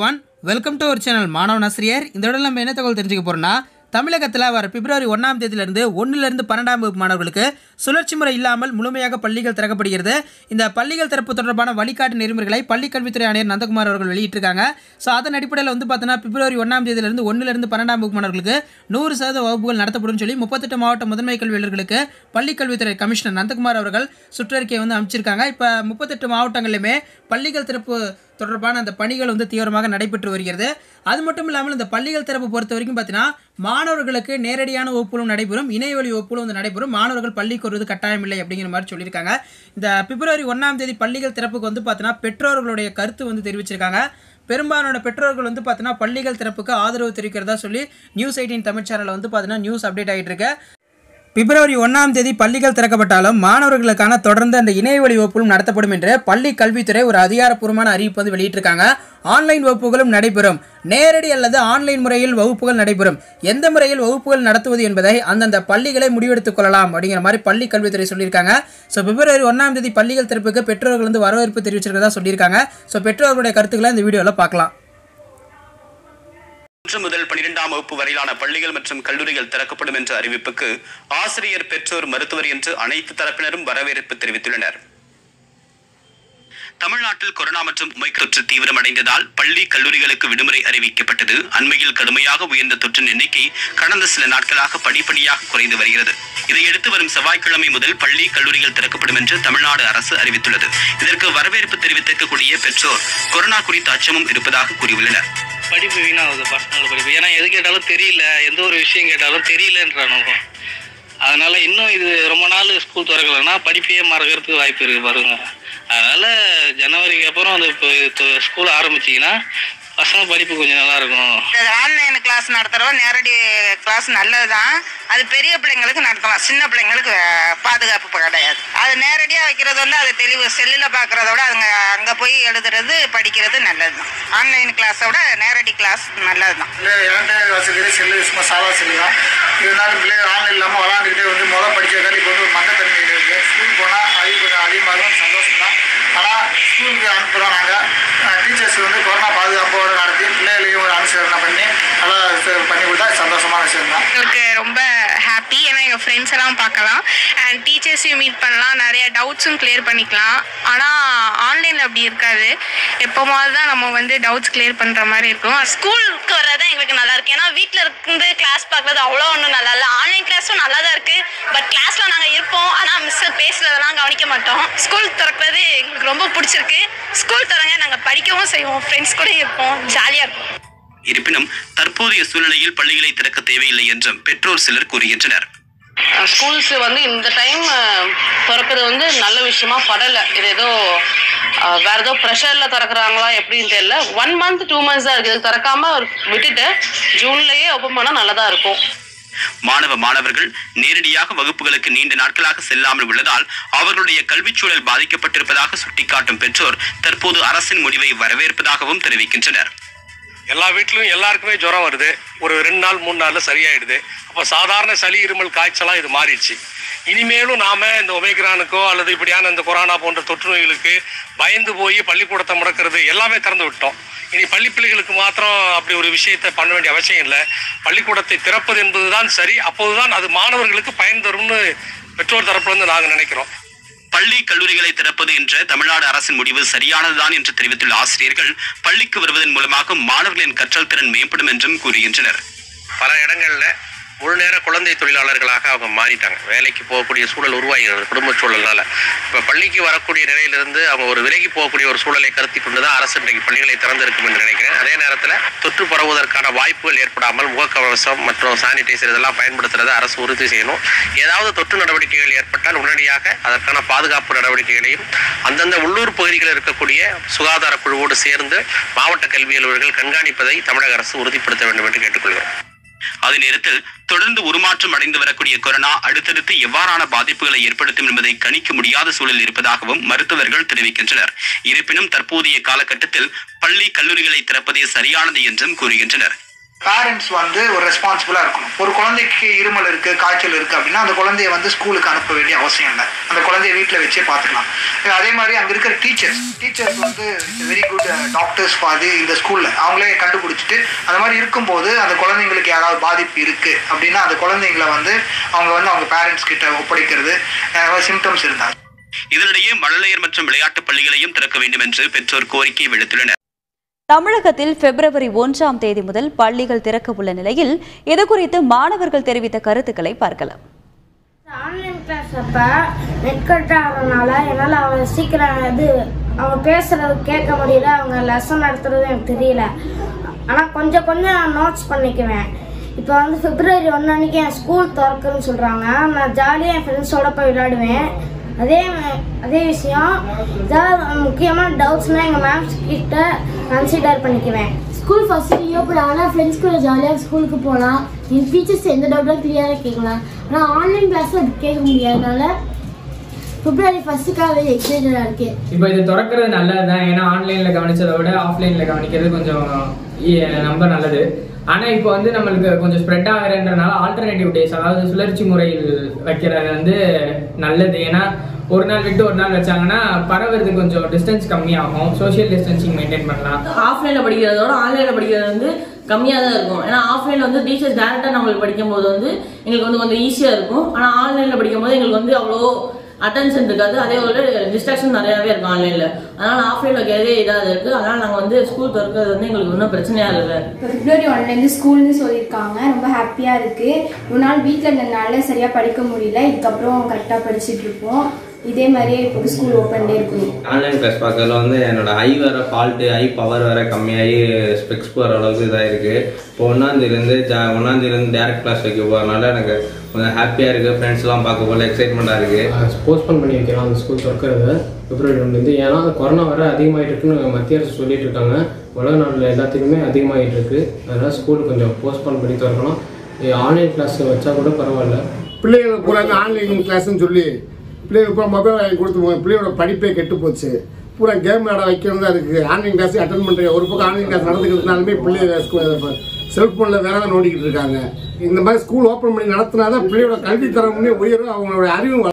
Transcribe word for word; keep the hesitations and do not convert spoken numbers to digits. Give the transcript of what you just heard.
One welcome to our channel மாணவன் ஆசிரியர். இந்த இடத்துல நம்ம என்ன தகவல் தெரிஞ்சுக்க போறோம்னா, தமிழகத்தில் வர பிப்ரவரி ஒன்றாம் தேதியிலிருந்து ஒன்றிலிருந்து பன்னெண்டாம் வகுப்பு மாணவர்களுக்கு சுழற்சி முறை இல்லாமல் முழுமையாக பள்ளிகள் திறக்கப்படுகிறது. இந்த பள்ளிகள் திறப்பு தொடர்பான வழிகாட்டு நெறிமுறைகளை பள்ளிக் கல்வித்துறை ஆணையர் நந்தகுமார் அவர்கள் வெளியிட்டிருக்காங்க. ஸோ அதன் அடிப்படையில் வந்து பார்த்தீங்கன்னா பிப்ரவரி ஒன்றாம் தேதியிலிருந்து ஒன்றிலிருந்து பன்னெண்டாம் வகுப்பு மாணவர்களுக்கு நூறு சதவீத வகுப்புகள் நடத்தப்படும் சொல்லி முப்பத்தெட்டு மாவட்ட முதன்மை கல்வியாளர்களுக்கு பள்ளிக் கல்வித்துறை கமிஷனர் நந்தகுமார் அவர்கள் சுற்றறிக்கையை வந்து அமைச்சிருக்காங்க. இப்போ முப்பத்தெட்டு மாவட்டங்களிலுமே பள்ளிகள் திறப்பு தொடர்பான அந்த பணிகள் வந்து தீவிரமாக நடைபெற்று வருகிறது. அது மட்டும் இல்லாமல் இந்த பள்ளிகள் திறப்பு பொறுத்த வரைக்கும் பார்த்தீங்கன்னா மாணவர்களுக்கு நேரடியான வகுப்புகளும் நடைபெறும், இணையவழி வகுப்புகளும் வந்து நடைபெறும். மாணவர்கள் பள்ளிக்கு வருவது கட்டாயம் இல்லை அப்படிங்கிற மாதிரி சொல்லியிருக்காங்க. இந்த பிப்ரவரி ஒன்றாம் தேதி பள்ளிகள் திறப்புக்கு வந்து பார்த்தீங்கன்னா பெற்றோர்களுடைய கருத்து வந்து தெரிவிச்சிருக்காங்க. பெரும்பாலான பெற்றோர்கள் வந்து பார்த்தீங்கன்னா பள்ளிகள் திறப்புக்கு ஆதரவு தெரிவிக்கிறதா சொல்லி நியூஸ் எயிட்டீன் தமிழ் சேனலில் வந்து பார்த்தீங்கன்னா நியூஸ் அப்டேட் ஆகிட்டு இருக்கு. பிப்ரவரி ஒன்றாம் தேதி பள்ளிகள் திறக்கப்பட்டாலும் மாணவர்களுக்கான தொடர்ந்து அந்த இணையவழி வகுப்புகளும் நடத்தப்படும் என்று பள்ளி கல்வித்துறை ஒரு அதிகாரப்பூர்வமான அறிவிப்பு வந்து வெளியிட்டிருக்காங்க. ஆன்லைன் வகுப்புகளும் நடைபெறும், நேரடி அல்லது ஆன்லைன் முறையில் வகுப்புகள் நடைபெறும். எந்த முறையில் வகுப்புகள் நடத்துவது என்பதை அந்தந்த பள்ளிகளை முடிவெடுத்துக் கொள்ளலாம் அப்படிங்கிற மாதிரி பள்ளி கல்வித்துறை சொல்லியிருக்காங்க. ஸோ பிப்ரவரி ஒன்றாம் தேதி பள்ளிகள் திறப்புக்கு பெற்றோர்கள் வந்து வரவேற்பு தெரிவிச்சிருக்கிறதா சொல்லியிருக்காங்க. ஸோ பெற்றோர்களுடைய கருத்துக்களை இந்த வீடியோவில் பார்க்கலாம். ஒன்று முதல் பனிரெண்டாம் வகுப்பு வரையிலான பள்ளிகள் மற்றும் கல்லூரிகள் திறக்கப்படும் என்ற அறிவிப்புக்கு ஆசிரியர், பெற்றோர், மருத்துவர் என்று அனைத்து தரப்பினரும் வரவேற்பு தெரிவித்துள்ளனர். தமிழ்நாட்டில் கொரோனா மற்றும் உமை தொற்று தீவிரமடைந்ததால் பள்ளி கல்லூரிகளுக்கு விடுமுறை அறிவிக்கப்பட்டது. அண்மையில் கடுமையாக உயர்ந்த தொற்றின் எண்ணிக்கை கடந்த சில நாட்களாக படிப்படியாக குறைந்து வருகிறது. இதையடுத்து வரும் செவ்வாய்க்கிழமை முதல் பள்ளி கல்லூரிகள் திறக்கப்படும் என்று தமிழ்நாடு அரசு அறிவித்துள்ளது. இதற்கு வரவேற்பு தெரிவித்திருக்கக்கூடிய பெற்றோர் கொரோனா குறித்த அச்சமும் இருப்பதாக கூறியுள்ளனர். படிப்பு வீணாகுது, பர்சனல் படிப்பு. ஏன்னா எது கேட்டாலும் தெரியல, எந்த ஒரு விஷயம் கேட்டாலும் தெரியலன்றானுங்க. அதனால இன்னும் இது ரொம்ப நாள் ஸ்கூல் திறக்கலைன்னா படிப்பையே மறக்கிறதுக்கு வாய்ப்பு இருக்கு பாருங்க. அதனால ஜனவரிக்கு அப்புறம் அந்த இப்போ ஸ்கூல் ஆரம்பிச்சிங்கன்னா பசங்க படிப்பு கொஞ்சம் நல்லா இருக்கும். ஆன்லைன் கிளாஸ் நடத்துறவங்க நேரடி கிளாஸ் நல்லது தான். அது பெரிய பிள்ளைங்களுக்கு நடத்தலாம், சின்ன பிள்ளைங்களுக்கு பாதுகாப்பு கிடையாது. அது நேரடியாக வைக்கிறது வந்து அது தெளிவு. செல்லில் பார்க்குறத விட அதுங்க அங்கே போய் எழுதுறது படிக்கிறது நல்லது தான். ஆன்லைன் கிளாஸை விட நேரடி கிளாஸ் நல்லது தான். இரண்டாயிரம் வசதி செல்லு சும்மா சாதா செல்லு தான். இருந்தாலும் பிள்ளைகள் ஆன்லைன் இல்லாமல் விளாண்டுக்கிட்டே வந்து முதல் படிக்கிறதால இப்போ வந்து மந்தத்தன்மை இருக்குது. ஸ்கூல் போனால் அது கொஞ்சம் அதிகமாகும், சந்தோஷம் தான். ஆனால் ஸ்கூலுக்கு அனுப்புகிறோம் நாங்கள். டீச்சர்ஸ் வந்து கொரோனா பாதுகாப்போடு நடத்தி பிள்ளைகளையும் ஒரு அனுசரணை பண்ணி நல்லா பண்ணி கொடுத்தா சந்தோஷமான விஷயம் தான். எங்களுக்கு ரொம்ப ஹாப்பி. ஏன்னா எங்கள் ஃப்ரெண்ட்ஸ் எல்லாம் பார்க்கலாம், அண்ட் டீச்சர்ஸையும் மீட் பண்ணலாம், நிறைய டவுட்ஸும் கிளியர் பண்ணிக்கலாம். ஆனால் ஆன்லைனில் அப்படி இருக்காது. எப்போமாவது தான் நம்ம வந்து டவுட்ஸ் கிளியர் பண்ணுற மாதிரி இருக்கும். ஸ்கூலுக்கு வர்றது எங்களுக்கு நல்லா இருக்கு. ஏன்னா வீட்டில் இருந்து கிளாஸ் பார்க்குறது அவ்வளோ ஒன்றும் நல்லா இல்லை. ஆன்லைன் கிளாஸும் நல்லா தான் இருக்குது. பட் கிளாஸில் நாங்கள் இருப்போம், ஆனால் மிஸ் பேசுகிறதெல்லாம் கவனிக்க மாட்டோம். ஸ்கூல் திறக்கிறது எங்களுக்கு ரொம்ப பிடிச்சிருக்கு. ஸ்கூல் திறங்க, நாங்கள் படிக்கவும் செய்வோம், ஃப்ரெண்ட்ஸ் கூட இருப்போம், ஜாலியாக இருக்கும். இருப்பினும் தற்போதைய சூழ்நிலையில் பள்ளிகளை திறக்க தேவையில்லை என்றும் பெற்றோர் சிலர் கூறுகின்றனர். ஸ்கூல்ஸ் வந்து இந்த டைம் திறக்கிறது வந்து நல்ல விஷயமா படலை. இது ஏதோ வேற ஏதோ ப்ரெஷர்ல திறக்கிறாங்களா எப்படின்னு தெரியல. ஒன் மந்த் டூ மந்த்ஸ் தான் இருக்குது. திறக்காம விட்டுட்டு ஜூன்லயே ஓப்பன் பண்ணா நல்லதா இருக்கும். மாணவ மாணவர்கள் நேரடியாக வகுப்புகளுக்கு நீண்ட நாட்களாக செல்லாமல் உள்ளதால் அவர்களுடைய கல்விச்சூழல் பாதிக்கப்பட்டிருப்பதாக சுட்டிக்காட்டும் பெற்றோர் தற்போது அரசின் முடிவை வரவேற்பதாகவும் தெரிவிக்கின்றனர். எல்லா வீட்லையும் எல்லாருக்குமே ஜுரம் வருது. ஒரு ரெண்டு நாள் மூணு நாளில் சரியாயிடுது. அப்போ சாதாரண சளி, இருமல், காய்ச்சலாக இது மாறிடுச்சு. இனிமேலும் நாம் இந்த ஒமைக்ரானுக்கோ அல்லது இப்படியான இந்த கொரோனா போன்ற தொற்று நோய்களுக்கு பயந்து போய் பள்ளிக்கூடத்தை முடக்கிறது எல்லாமே திறந்து விட்டோம். இனி பள்ளி பிள்ளைகளுக்கு மாத்திரம் அப்படி ஒரு விஷயத்தை பண்ண வேண்டிய அவசியம் இல்லை. பள்ளிக்கூடத்தை திறப்பது என்பதுதான் சரி. அப்போதுதான் அது மாணவர்களுக்கு பயன் தரும்னு பெற்றோர் தரப்புலேருந்து நாங்கள் நினைக்கிறோம். பள்ளி கல்லூரிகளை திறப்பது என்ற தமிழ்நாடு அரசின் முடிவு சரியானதுதான் என்று தெரிவித்துள்ள ஆசிரியர்கள் பள்ளிக்கு வருவதன் மூலமாக மாணவர்களின் கற்றல் திறன் மேம்படும் என்றும் கூறுகின்றனர். பல இடங்கள்ல முழு நேர குழந்தை தொழிலாளர்களாக அவங்க மாறிட்டாங்க. வேலைக்கு போகக்கூடிய சூழல் உருவாகிறது குடும்ப சூழல்னால. இப்போ பள்ளிக்கு வரக்கூடிய நிலையிலிருந்து அவங்க ஒரு விலகி போகக்கூடிய ஒரு சூழலை கருத்தி கொண்டுதான் அரசு இன்றைக்கு பள்ளிகளை திறந்திருக்கும் என்று நினைக்கிறேன். அதே நேரத்தில் தொற்று பரவுவதற்கான வாய்ப்புகள் ஏற்படாமல் முகக்கவசம் மற்றும் சானிடைசர் இதெல்லாம் பயன்படுத்துறதை அரசு உறுதி செய்யணும். ஏதாவது தொற்று நடவடிக்கைகள் ஏற்பட்டால் உடனடியாக அதற்கான பாதுகாப்பு நடவடிக்கைகளையும் அந்தந்த உள்ளூர் பகுதிகளில் இருக்கக்கூடிய சுகாதார குழுவோடு சேர்ந்து மாவட்ட கல்வி அலுவலர்கள் கண்காணிப்பதை தமிழக அரசு உறுதிப்படுத்த வேண்டும் என்று கேட்டுக்கொள்கிறோம். அதே நேரத்தில் தொடர்ந்து உருமாற்றம் அடைந்து வரக்கூடிய கொரோனா அடுத்தடுத்து எவ்வாறான பாதிப்புகளை ஏற்படுத்தும் என்பதை கணிக்க முடியாத சூழல் இருப்பதாகவும் மருத்துவர்கள் தெரிவிக்கின்றனர். இருப்பினும் தற்போதைய காலகட்டத்தில் பள்ளி கல்லூரிகளை திறப்பதே சரியானது என்றும் கூறுகின்றனர். பேரண்ட்ஸ் வந்து ஒரு ரெஸ்பான்சிபிளாக இருக்கணும். ஒரு குழந்தைக்கு இருமல் இருக்குது, காய்ச்சல் இருக்குது அப்படின்னா அந்த குழந்தைய வந்து ஸ்கூலுக்கு அனுப்ப வேண்டிய அவசியம் இல்லை. அந்த குழந்தைய வீட்டில் வச்சே பார்த்துக்கலாம். அதே மாதிரி அங்கே இருக்கிற டீச்சர்ஸ் டீச்சர்ஸ் வந்து வெரி குட் டாக்டர்ஸ் பாதி இந்த ஸ்கூலில் அவங்களே கண்டுபிடிச்சிட்டு அந்த மாதிரி இருக்கும்போது அந்த குழந்தைங்களுக்கு யாராவது பாதிப்பு இருக்குது அப்படின்னா அந்த குழந்தைங்களை வந்து அவங்க வந்து அவங்க பேரண்ட்ஸ் கிட்ட ஒப்படைக்கிறது சிம்டம்ஸ் இருந்தாங்க. இதனிடையே மழலையர் மற்றும் விளையாட்டு பள்ளிகளையும் திறக்க வேண்டும் என்று பெற்றோர் கோரிக்கை விடுத்துள்ளனர். தமிழகத்தில் பிப்ரவரி ஒன்றாம் தேதி முதல் பள்ளிகள் திறக்க உள்ள நிலையில் இது குறித்து மாணவர்கள் தெரிவித்த கருத்துக்களை பார்க்கலாம். ஆன்லைன் கிளாஸ் அப்போ நெட் கட் ஆகிறதுனால என்னால் அவங்க சீக்கிரம் இது அவங்க பேசுகிறது கேட்க முடியல, அவங்க லெசன் நடத்துறது எனக்கு தெரியல. ஆனால் கொஞ்சம் கொஞ்சம் நான் நோட்ஸ் பண்ணிக்குவேன். இப்போ வந்து பிப்ரவரி ஒன்று அன்றைக்கி என் ஸ்கூல் திறக்குன்னு சொல்கிறாங்க. நான் ஜாலியாக என் ஃப்ரெண்ட்ஸோட போய் விளையாடுவேன். அதே அதே விஷயம் ஏதாவது முக்கியமான டவுட்ஸ்னால் எங்கள் மேம்ஸ் கிட்ட கன்சிடர் பண்ணிக்குவேன். ஸ்கூல் ஃபஸ்ட்டு ரீஓப்பன் ஆனால் ஃப்ரெண்ட்ஸ் கூட ஜாலியாக ஸ்கூலுக்கு போகலாம். என் டீச்சர்ஸ் எந்த டவுட்டும் கிளியராக கேட்கலாம். ஆனால் ஆன்லைன் கிளாஸில் அது கேட்க முடியாதனால பிப்ரவரி ஃபஸ்ட்டுக்காக வெரி எக்ஸைட்டடாக இருக்குது. இப்போ இது திறக்கிறது நல்லது தான். ஏன்னா ஆன்லைனில் கவனிச்சதை விட ஆஃப்லைனில் கவனிக்கிறது கொஞ்சம் ரொம்ப நல்லது. ஆனால் இப்போ வந்து நம்மளுக்கு கொஞ்சம் ஸ்ப்ரெட் ஆகிறன்றனால ஆல்டர்னேட்டிவ் டேஸ், அதாவது சுழற்சி முறையில் வைக்கிறது வந்து நல்லது. ஏன்னா ஒரு நாள் விட்டு ஒரு நாள் வச்சாங்கன்னா பரவுறது கொஞ்சம் டிஸ்டன்ஸ் கம்மியாகும், சோஷியல் டிஸ்டன்சிங் மெயின்டைன் பண்ணலாம். ஆஃப்லைனில் படிக்கிறதோட ஆன்லைனில் படிக்கிறது வந்து கம்மியாக தான் இருக்கும். ஏன்னா ஆஃப்லைனில் வந்து டீச்சர்ஸ் டேரெக்டாக நம்மளுக்கு படிக்கும் போது வந்து எங்களுக்கு வந்து கொஞ்சம் ஈஸியாக இருக்கும். ஆனால் ஆன்லைனில் படிக்கும் போது எங்களுக்கு வந்து அவ்வளோ அட்டென்ஷன் இருக்காது. அதே ஒரு டிஸ்ட்ராக்ஷன் நிறையாவே இருக்கும் ஆன்லைனில். அதனால் ஆஃப்லைனில் வைக்கிறதே இதாக இருக்குது. அதனால் நாங்கள் வந்து ஸ்கூல் திறக்கிறது வந்து எங்களுக்கு ஒன்றும் பிரச்சனையாக இல்லை. இப்போ பிப்ரவரி ஒன்லேருந்து ஸ்கூல்னு சொல்லியிருக்காங்க, ரொம்ப ஹாப்பியாக இருக்குது. ஒரு நாள் வீட்டில் இருந்ததுனால சரியாக படிக்க முடியல, இதுக்கப்புறம் கரெக்டாக படிச்சுட்டு இருப்போம். இதே மாதிரியே இப்போ ஸ்கூல் ஓப்பன்டே இருக்கும். ஆன்லைன் கிளாஸ் பார்க்கறதுல வந்து என்னோட ஐ வேற ஃபால்ட்டு, ஐ பவர் வேற கம்மியாகி ஸ்பெக்ஸ் போகிற அளவுக்கு இதாக இருக்குது. இப்போ ஒன்றாந்தேதிலேருந்து ஜா ஒன்றாந்தேதிலேருந்து டேரக்ட் கிளாஸ் வைக்க போகிறதுனால எனக்கு கொஞ்சம் ஹாப்பியாக இருக்குது. ஃப்ரெண்ட்ஸ்லாம் பார்க்க போல எக்ஸைட்மெண்ட்டாக இருக்குது. போஸ்ட்போன் பண்ணி வைக்கலாம் அந்த ஸ்கூல் திறக்கிறது பிப்ரவரி ஒன்றுலேருந்து. ஏன்னா கொரோனா வர அதிகமாகிட்டு இருக்குன்னு மத்திய அரசு சொல்லிட்டு இருக்காங்க. உலக நாட்டில் எல்லாத்துக்குமே அதிகமாகிட்டு இருக்குது. அதனால் ஸ்கூல் கொஞ்சம் போஸ்ட்போன் பண்ணி திறக்கணும். ஆன்லைன் கிளாஸ் வச்சா கூட பரவாயில்ல. பிள்ளைகளுக்கு பூரா ஆன்லைன் கிளாஸ்ன்னு சொல்லி பிள்ளைகளுக்கு பூரா மொபைல் வாங்கி கொடுத்து பிள்ளையோட படிப்பே கெட்டு போச்சு. பூரா கேம் விளையாட வைக்கணும் தான் இருக்குது. ஆன்லைன் கிளாஸ் அட்டன் பண்ணுறேன். ஒரு பக்கம் ஆன்லைன் கிளாஸ் நடந்துக்கிறதுனாலுமே பிள்ளைங்க செல்ஃபோனில் வேற தான் நோண்டிக்கிட்டு இருக்காங்க. இந்த மாதிரி ஸ்கூல் ஓப்பன் பண்ணி நடத்தினா தான் பிள்ளையோட கல்வி தரமுன்னே உயரும், அவங்களோட அறிவும்